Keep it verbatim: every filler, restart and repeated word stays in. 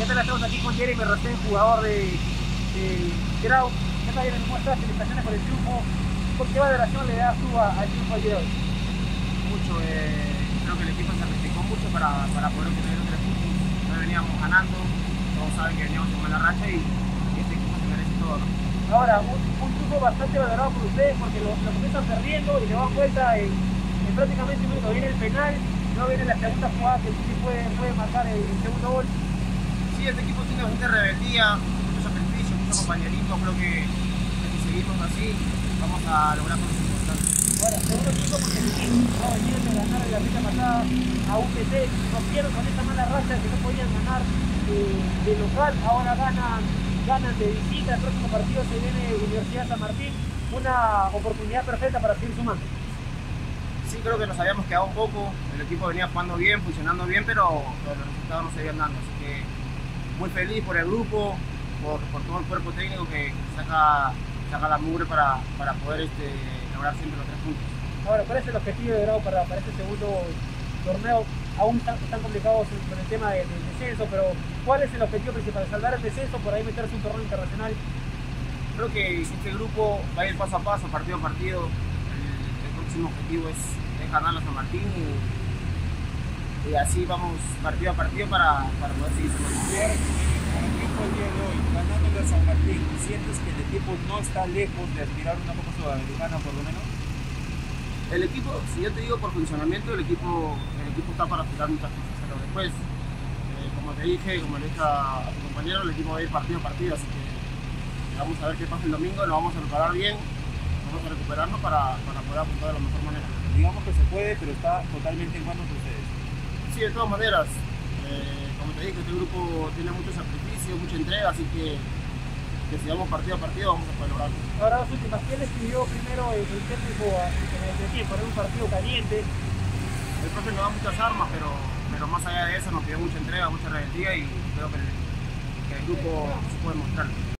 ¿Qué tal? Estamos aquí con Jeremy Rosén, jugador de, de Grau. ¿Qué tal, Jeremy? ¿Cómo estás? Felicitaciones por el triunfo. ¿Por qué valoración le das tú al triunfo de hoy? Mucho, eh, creo que el equipo se sacrificó mucho para, para poder obtener los tres puntos. No veníamos ganando, todos saben que veníamos en mala racha y, y este equipo se merece todo, ¿no? Ahora, un, un triunfo bastante valorado por ustedes porque lo, lo comienzan perdiendo y le dan vuelta en, en prácticamente un minuto. Viene el penal, no viene la segunda jugada que sí puede, puede marcar el, el segundo gol. Sí, este equipo tiene bastante rebeldía, mucho sacrificio, mucho compañerismo. Creo que, que si seguimos así vamos a lograr cosas importantes. Ahora, segundo tiempo porque el equipo no venían de ganar en la fecha pasada a U P C, rompieron con esta mala racha que no podían ganar eh, de local, ahora ganan, ganan de visita. El próximo partido se viene Universidad San Martín, una oportunidad perfecta para seguir sumando. Sí, creo que nos habíamos quedado un poco, el equipo venía jugando bien, funcionando bien, pero, pero los resultados no se iban dando, así que muy feliz por el grupo, por, por todo el cuerpo técnico que saca, saca la mugre para, para poder este, lograr siempre los tres puntos. Ahora, ¿cuál es el objetivo de Grau para, para este segundo torneo? Aún están, están complicados con el tema del de descenso, pero ¿cuál es el objetivo principal? ¿Salvar el descenso, por ahí meterse un torneo internacional? Creo que este grupo va a ir paso a paso, partido a partido. El, el próximo objetivo es, es ganar a San Martín y, y así vamos partido a partido para, para poder seguir sumando. Con el tiempo el día de hoy, ganándole a San Martín, ¿sientes que el equipo no está lejos de aspirar a una Copa Sudamericana por lo menos? El equipo, si yo te digo por funcionamiento, el equipo, el equipo está para aspirar muchas cosas, pero después, eh, como te dije, como le dije a, a tu compañero, el equipo va a ir partido a partido, así que vamos a ver qué pasa el domingo, lo vamos a preparar bien, vamos a recuperarnos para, para poder apuntar de la mejor manera. Digamos que se puede, pero está totalmente en manos de ustedes. Sí, de todas maneras, eh, como te dije, este grupo tiene mucho sacrificio, mucha entrega, así que, que si vamos partido a partido vamos a poder lograrlo. Ahora, dos últimas. ¿Quién escribió primero el, el técnico de tiempo? Era un partido caliente. El profe nos da muchas armas, pero, pero más allá de eso nos pidió mucha entrega, mucha rebeldía y creo que el, que el grupo se puede mostrar.